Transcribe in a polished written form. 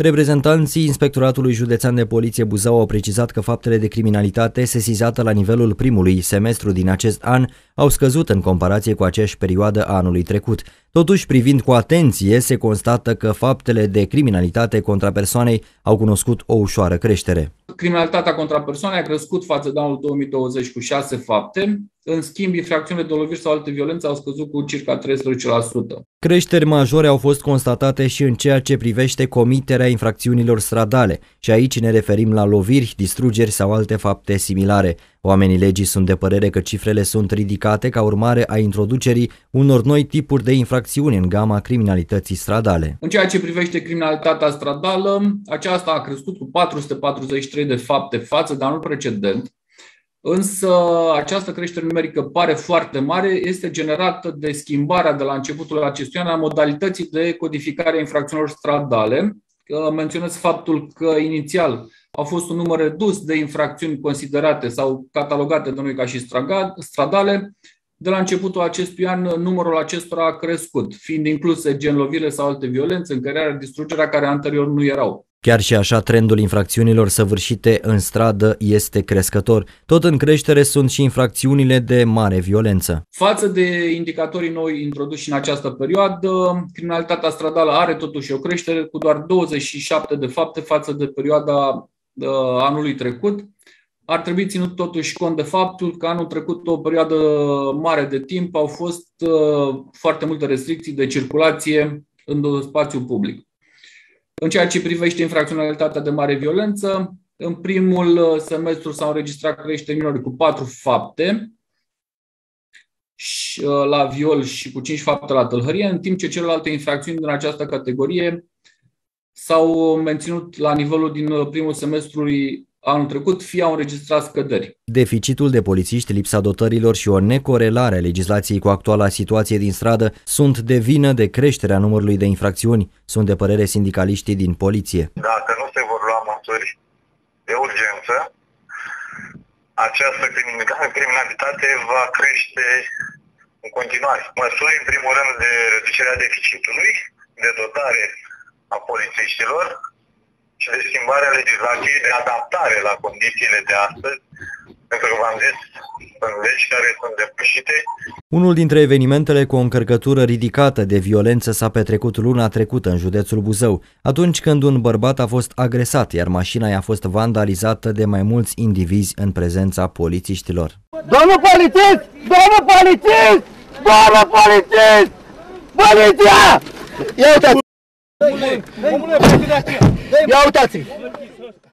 Reprezentanții Inspectoratului Județean de Poliție Buzău au precizat că faptele de criminalitate sesizate la nivelul primului semestru din acest an au scăzut în comparație cu aceeași perioadă a anului trecut. Totuși, privind cu atenție, se constată că faptele de criminalitate contra persoanei au cunoscut o ușoară creștere. Criminalitatea contra persoanei a crescut față de anul 2020 cu 6 fapte. În schimb, infracțiunile de loviri sau alte violențe au scăzut cu circa 13%. Creșteri majore au fost constatate și în ceea ce privește comiterea infracțiunilor stradale și aici ne referim la loviri, distrugeri sau alte fapte similare. Oamenii legii sunt de părere că cifrele sunt ridicate ca urmare a introducerii unor noi tipuri de infracțiuni în gama criminalității stradale. În ceea ce privește criminalitatea stradală, aceasta a crescut cu 443 de fapte față de anul precedent. Însă această creștere numerică pare foarte mare, este generată de schimbarea de la începutul acestui an a modalității de codificare a infracțiunilor stradale. Menționez faptul că inițial a fost un număr redus de infracțiuni considerate sau catalogate de noi ca și stradale. De la începutul acestui an, numărul acestora a crescut, fiind incluse gen lovire sau alte violențe, încărcarea, distrugerea, care anterior nu erau. Chiar și așa, trendul infracțiunilor săvârșite în stradă este crescător. Tot în creștere sunt și infracțiunile de mare violență. Față de indicatorii noi introduși în această perioadă, criminalitatea stradală are totuși o creștere cu doar 27 de fapte față de perioada anului trecut. Ar trebui ținut totuși cont de faptul că anul trecut, o perioadă mare de timp, au fost foarte multe restricții de circulație în spațiul public. În ceea ce privește infracționalitatea de mare violență, în primul semestru s-au înregistrat creșteri minore cu 4 fapte la viol și cu 5 fapte la tâlhărie, în timp ce celelalte infracțiuni din această categorie s-au menținut la nivelul din primul semestru anul trecut, fie au înregistrat scăderi. Deficitul de polițiști, lipsa dotărilor și o necorelare a legislației cu actuala situație din stradă sunt de vină de creșterea numărului de infracțiuni, sunt de părere sindicaliștii din poliție. Dacă nu se vor lua măsuri de urgență, această criminalitate va crește în continuare. Măsuri, în primul rând, de reducerea deficitului, de dotare a polițiștilor și de schimbarea legislației, de adaptare la condițiile de astăzi, pentru că v-am zis, sunt legi care sunt depășite. Unul dintre evenimentele cu o încărcătură ridicată de violență s-a petrecut luna trecută în județul Buzău, atunci când un bărbat a fost agresat, iar mașina i-a fost vandalizată de mai mulți indivizi în prezența polițiștilor. Domnul polițist! Domnul polițist! Domnul polițist! Poliția! Ia uitați! Ia uitați!